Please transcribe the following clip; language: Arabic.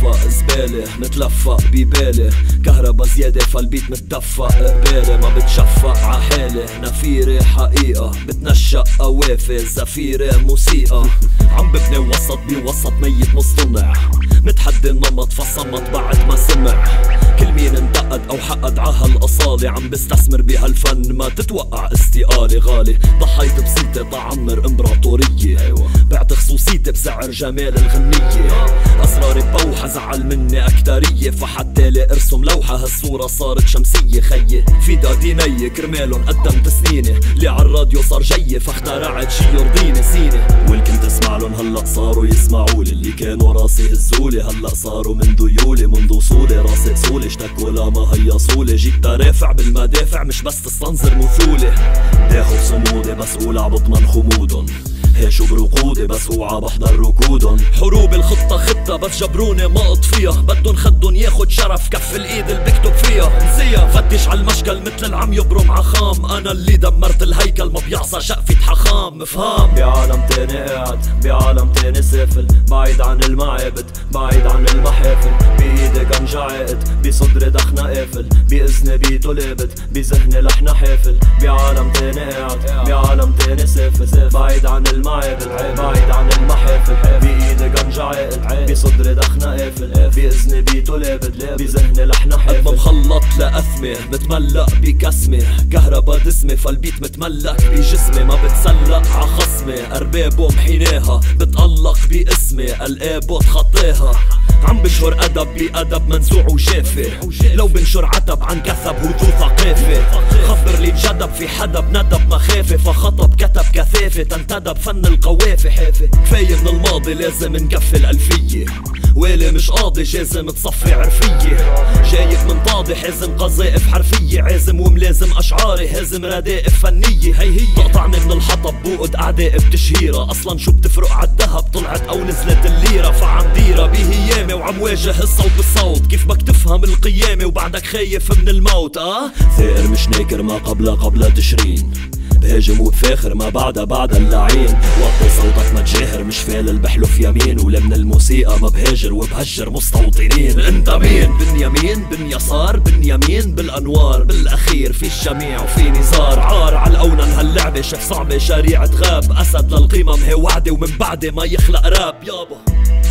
بتدفق زبالة متلفق ببالي، كهربا زيادة فالبيت متدفق قبالي، ما بتشفق عحالي نفيري حقيقة، بتنشق قوافي زفيري موسيقى، عم ببني وسط بوسط ميت مصطنع، متحدي النمط فصمت بعد ما سمع، كل مين انتقد او حقد عهالأصالة، عم بستثمر بهالفن ما تتوقع استقالة غالي، ضحيت بصيتي تعمر امبراطورية، بعت خصوصيتي بسعر جمال الغنية، اسراري بوحة زعل مني اكترية، فحتى ارسم لوحة هالصورة صارت شمسية خيي، في دينية كرمالن قدمت سنيني، اللي عالراديو صار جيي فاخترعت شي يرضيني سيني، واللي كنت اسمعلن هلأ صاروا يسمعولي، اللي كانوا راسي هزولي هلأ صاروا من ذيولي، منذ وصولي راسي قصولي اشتكوا لما هيصولي، جيت ترافع بالمدافع مش بس تستنظر مثولي، تاخد صمودي بس قول عبضمن خمودن، هيشو برقودي بس اوعى بحضر ركودن، حروب الخطة خطة بس جبروني ما اطفيها، بدن خدن ياخد شرف كف الايد اللي بكتب فيها، نسيها فتش عالمشكل مثل العم يبرم عخام، انا اللي دمرت الهيكل ما بيعصى شقفة حخام، مفهام بعالم تاني قاعد بعالم تاني سافل، بعيد عن المعابد بعيد عن المحافل، بايدي قنجة عاقد بصدري دخنة قافل، باذني بيتو لابد بذهني لحنة حافل، بعالم تاني قاعد بعالم تاني سافل، بعيد عن المعابد بعيد عن المحافل، بايدي قنجة عاقد بصدري دخنة قافل، باذني بيتو لابد بذهني لحنة حافل، قد ما مخلط لأثمي بتملق بكسمي، كهربا دسمي فالبيت متملك بجسمي، ما بتسلق عخصمي اربابه محيناها، بتقلق باسمي القابه تخطيها، عم بشهر ادب بادب منزوع وجافي، لو بنشر عتب عن كثب هدو ثقافي، خبر لي جدب في حدب ندب مخافي، فخطب كتب كثافه تنتدب فن القوافي حافي، كفايه من الماضي لازم نقفل الفيه، ويلي مش قاضي جازم تصفي عرفيه، جايك من طاضي حازم قذائف حرفيه، عازم وملازم اشعاري هازم ردائف فنيه، هي تقطعني من الحطب بوقد اعداء بتشهيره، اصلا شو بتفرق عالذهب طلعت او نزلت الليره، فعم ديره بهيامي وعم واجه الصوت بالصوت، كيف بدك تفهم القيامه وبعدك خايف من الموت؟ ثائر مش ناكر ما قبل تشرين، بهاجم وبفاخر ما بعد اللعين، وطي صوتك ما تجاهر مش فالل بحلف يمين، ولا من الموسيقى ما بهاجر وبهجر مستوطنين، انت مين؟ باليمين باليسار باليمين بالانوار، بالاخير في الجميع وفي نزار، عار عالاونن هاللعبه شاف صعبه شريعه غاب، اسد للقمم هي وعده ومن بعده ما يخلق راب يابا.